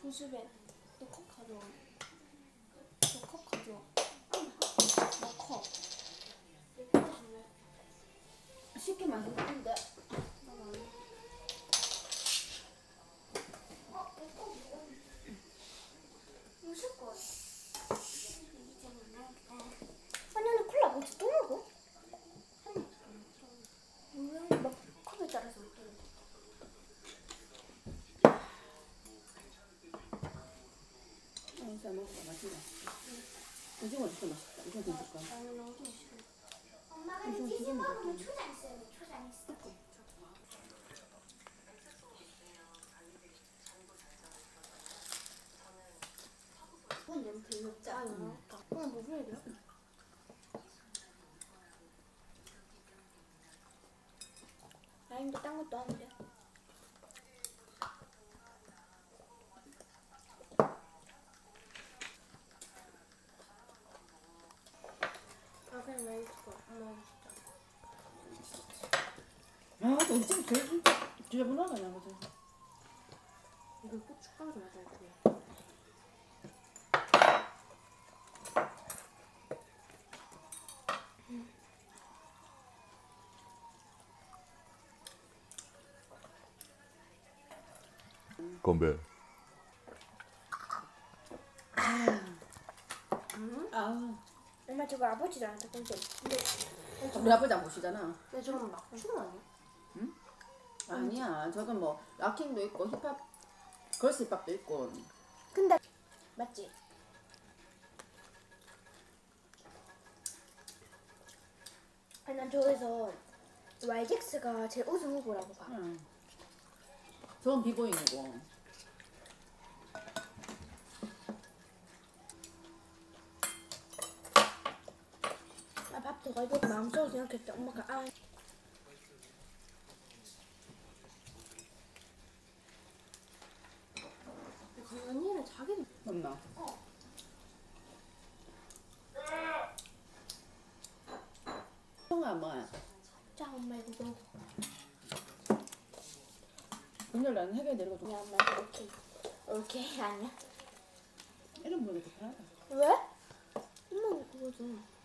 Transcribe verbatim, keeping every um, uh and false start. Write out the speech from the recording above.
조수배, 너 컵 가져와. 너 컵 가져와. 너 컵. 쉽게 만들었는데. 아니, 콜라 뭐지? 또 먹어? 왜? 막 컵에 따라서 못 들어. 잘 먹어. 맛있다. 오징어 진짜 맛있다. 이거 드실까? 나는 오징어 싫어. 엄마가 치즈 먹으면 초장 있어요. 초장 있어. 이건 너무 별로다. 응. 오늘 무슨 일이야? 라임도 딴 것도 하는데. 아 그냥 맛있어. 엄마 진짜. 아, 진짜 제일 지저분하다, 나거든. 이거 고춧가루 맞아야 돼. 건배. 아, 엄마 저거 아버지 나한테 근데 근데 우리 아버지 안 보시잖아. 근데 저건 막춤 아니야? 아니야. 저건 뭐 락킹도 있고 힙합, 걸스 힙합도 있고. 근데 맞지? 아니 난 저기서 와이젝스가 제일 우승 후보라고 봐. 응. 저건 비보잉이고. 나 밥 더 가지고 마음속으로 생각했지. 엄마가 아 강연이는 자기 맞나? 형아, 뭐야? 자 엄마 이거 먹어. 오늘 나는 해결 내리고 좀. 야 엄마 이거 오케이 오케이 아니야? 이런 분이 좋다. 왜? 엄마 그거죠.